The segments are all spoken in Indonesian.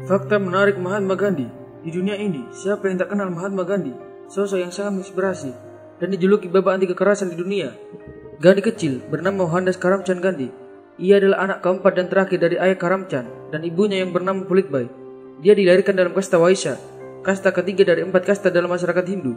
Fakta menarik Mahatma Gandhi. Di dunia ini, siapa yang tak kenal Mahatma Gandhi? Sosok yang sangat menginspirasi dan dijuluki bapak anti kekerasan di dunia. Gandhi kecil bernama Mohandas Karamchand Gandhi. Ia adalah anak keempat dan terakhir dari ayah Karamchand dan ibunya yang bernama Pulitbai. Dia dilahirkan dalam kasta Vaishya, kasta ketiga dari 4 kasta dalam masyarakat Hindu.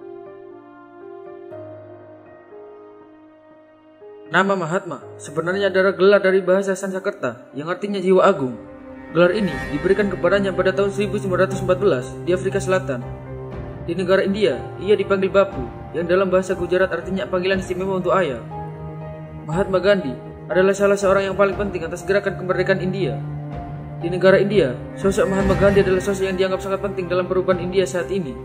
Nama Mahatma sebenarnya adalah gelar dari bahasa Sanskerta yang artinya jiwa agung. Gelar ini diberikan kepadanya pada tahun 1914 di Afrika Selatan. Di negara India, ia dipanggil Bapu, yang dalam bahasa Gujarat artinya panggilan istimewa untuk ayah. Mahatma Gandhi adalah salah seorang yang paling penting atas gerakan kemerdekaan India. Di negara India, sosok Mahatma Gandhi adalah sosok yang dianggap sangat penting dalam perubahan India saat ini.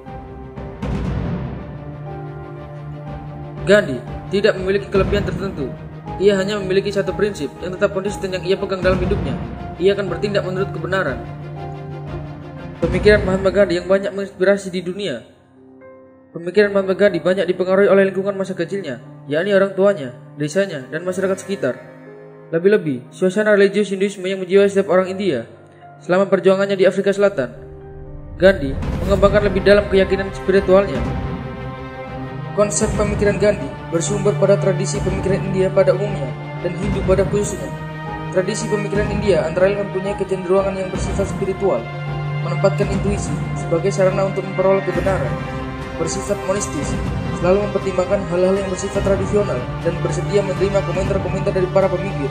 Gandhi tidak memiliki kelebihan tertentu. Ia hanya memiliki satu prinsip yang tetap konsisten yang ia pegang dalam hidupnya. Ia akan bertindak menurut kebenaran. Pemikiran Mahatma Gandhi yang banyak menginspirasi di dunia. Pemikiran Mahatma Gandhi banyak dipengaruhi oleh lingkungan masa kecilnya, yakni orang tuanya, desanya, dan masyarakat sekitar. Lebih-lebih, suasana religius Hinduisme yang menjiwai setiap orang India. Selama perjuangannya di Afrika Selatan, Gandhi mengembangkan lebih dalam keyakinan spiritualnya. Konsep pemikiran Gandhi bersumber pada tradisi pemikiran India pada umumnya dan Hindu pada khususnya. Tradisi pemikiran India antara lain mempunyai kecenderungan yang bersifat spiritual, menempatkan intuisi sebagai sarana untuk memperoleh kebenaran, bersifat monistis, selalu mempertimbangkan hal-hal yang bersifat tradisional, dan bersedia menerima komentar-komentar dari para pemikir.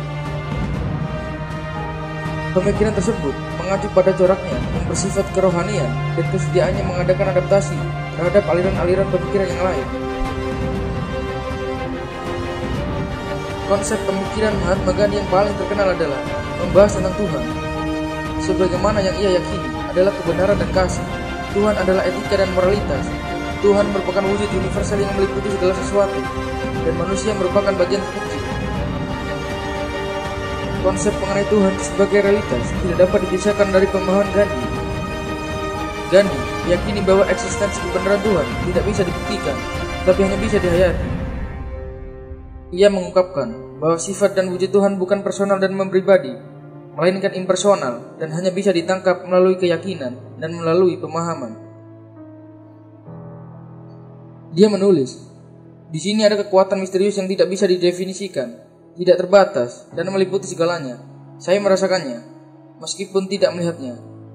Pemikiran tersebut mengacu pada coraknya yang bersifat kerohanian dan kesediaannya mengadakan adaptasi terhadap aliran-aliran pemikiran yang lain. Konsep pemikiran Mahatma Gandhi yang paling terkenal adalah membahas tentang Tuhan. Sebagaimana yang ia yakini adalah kebenaran dan kasih. Tuhan adalah etika dan moralitas. Tuhan merupakan wujud universal yang meliputi segala sesuatu, dan manusia merupakan bagian terkecil. Konsep mengenai Tuhan sebagai realitas tidak dapat dipisahkan dari pemahaman Gandhi. Gandhi yakini bahwa eksistensi kebenaran Tuhan tidak bisa dibuktikan, tapi hanya bisa dihayati. Ia mengungkapkan bahwa sifat dan wujud Tuhan bukan personal dan mempribadi, melainkan impersonal dan hanya bisa ditangkap melalui keyakinan dan melalui pemahaman. Dia menulis, "Di sini ada kekuatan misterius yang tidak bisa didefinisikan, tidak terbatas, dan meliputi segalanya. Saya merasakannya, meskipun tidak melihatnya."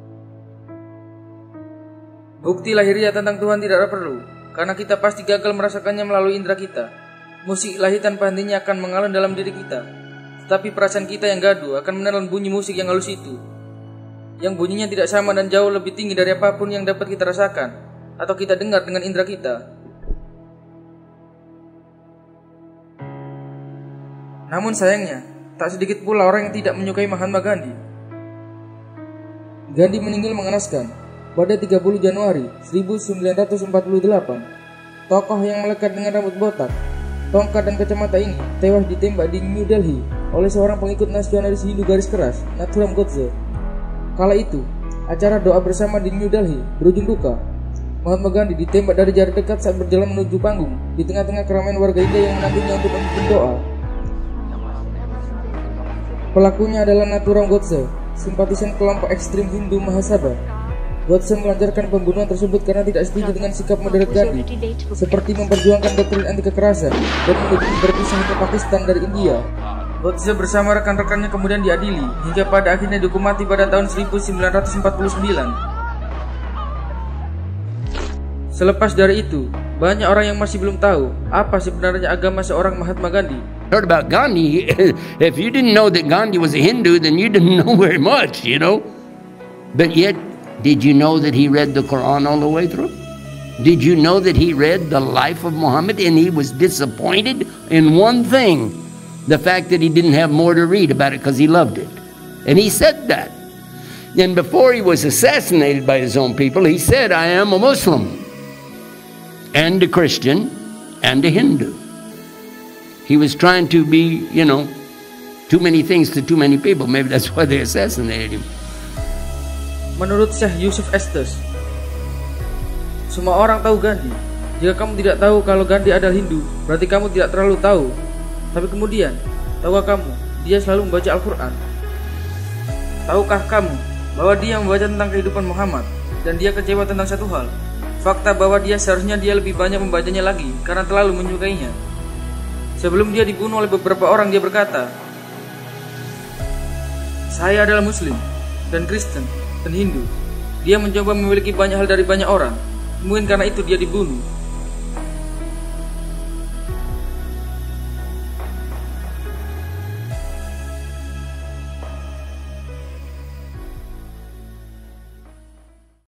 Bukti lahiriah tentang Tuhan tidak perlu, karena kita pasti gagal merasakannya melalui indera kita. Musik ilahi tanpa hentinya akan mengalun dalam diri kita, tetapi perasaan kita yang gaduh akan menelan bunyi musik yang halus itu, yang bunyinya tidak sama dan jauh lebih tinggi dari apapun yang dapat kita rasakan atau kita dengar dengan indera kita. Namun sayangnya, tak sedikit pula orang yang tidak menyukai Mahatma Gandhi. Gandhi meninggal mengenaskan pada 30 Januari 1948. Tokoh yang melekat dengan rambut botak, tongkat dan kacamata ini tewas ditembak di New Delhi oleh seorang pengikut nasionalis Hindu garis keras, Nathuram Godse. Kala itu, acara doa bersama di New Delhi berujung duka. Mahatma Gandhi ditembak dari jarak dekat saat berjalan menuju panggung di tengah-tengah keramaian warga India yang menantinya untuk memimpin doa. Pelakunya adalah Nathuram Godse, simpatisan kelompok ekstrim Hindu Mahasabha. Godse melancarkan pembunuhan tersebut karena tidak setuju dengan sikap moderat Gandhi, seperti memperjuangkan doktrin anti kekerasan dan mendukung berpisah ke Pakistan dari India. Godse bersama rekan-rekannya kemudian diadili hingga pada akhirnya dihukum mati pada tahun 1949. Selepas dari itu, banyak orang yang masih belum tahu apa sebenarnya agama seorang Mahatma Gandhi. Heard about Gandhi, if you didn't know that Gandhi was a Hindu, then you didn't know very much, you know. But yet, did you know that he read the Quran all the way through? Did you know that he read the life of Muhammad and he was disappointed in one thing? The fact that he didn't have more to read about it because he loved it. And he said that. And before he was assassinated by his own people, he said, "I am a Muslim and a Christian and a Hindu." He was trying to be, you know, too many things to too many people. Maybe that's why they assassinated him. Menurut Syekh Yusuf Estes, semua orang tahu Gandhi. Jika kamu tidak tahu kalau Gandhi adalah Hindu, berarti kamu tidak terlalu tahu. Tapi kemudian, tahukah kamu, dia selalu membaca Al-Quran? Tahukah kamu bahwa dia membaca tentang kehidupan Muhammad, dan dia kecewa tentang satu hal, fakta bahwa seharusnya dia lebih banyak membacanya lagi karena terlalu menyukainya. Sebelum dia dibunuh oleh beberapa orang, dia berkata, "Saya adalah Muslim, dan Kristen, dan Hindu." Dia mencoba memiliki banyak hal dari banyak orang. Mungkin karena itu dia dibunuh.